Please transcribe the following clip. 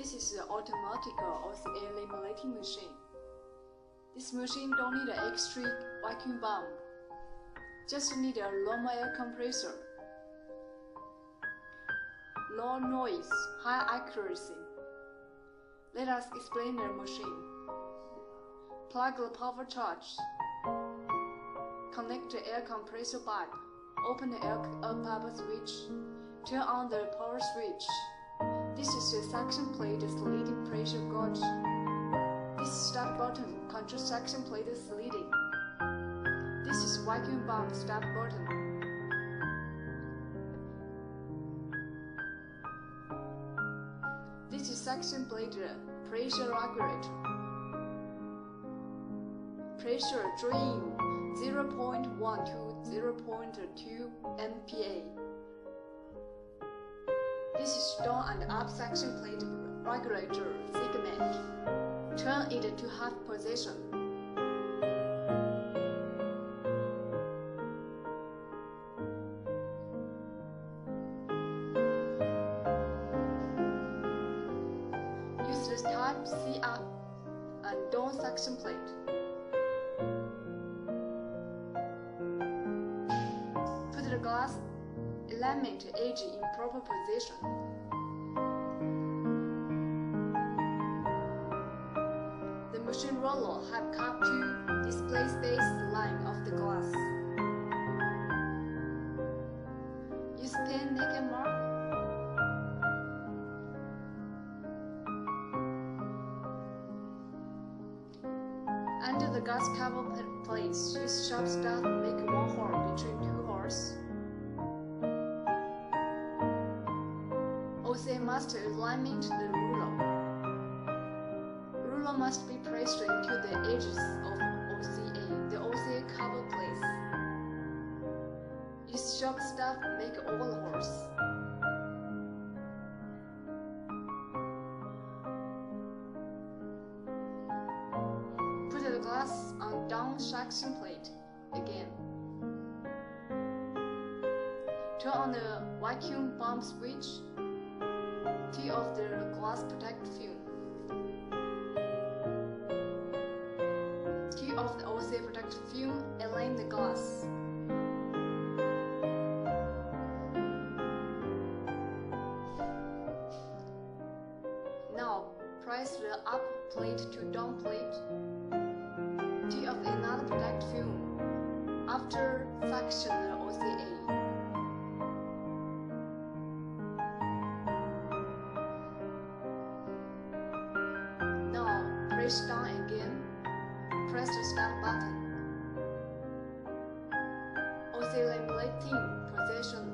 This is an automatic OCA laminating machine. This machine don't need an extra vacuum pump, just need a normal air compressor. Low noise, high accuracy. Let us explain the machine. Plug the power charge. Connect the air compressor bulb. Open the air pump switch. Turn on the power switch. This is the suction plate sliding pressure gauge. This start button controls suction plate sliding. This is vacuum pump start button. This is suction plate pressure regulator. Pressure drain 0.1 to 0.2 MPa. This is down and up suction plate regulator segment. Turn it to half position. Use the Type C up and down suction plate. Put the glass element edge in proper position. The machine roller have cut to display space line of the glass. Use pen make a mark. Under the glass cover plate, use sharp stuff to make one hole between two holes. OCA must alignment the ruler. Ruler must be placed into the edges of OCA, the OCA cover plate. Use sharp stuff to make all the holes. Put the glass on down suction plate again. Turn on the vacuum pump switch. Tee off the glass protect film. Tee off the OCA protect film, align the glass. Now press the up plate to down plate. Tee off another protect film. After suction the OCA. Press down again. Press the start button. OCA laminating position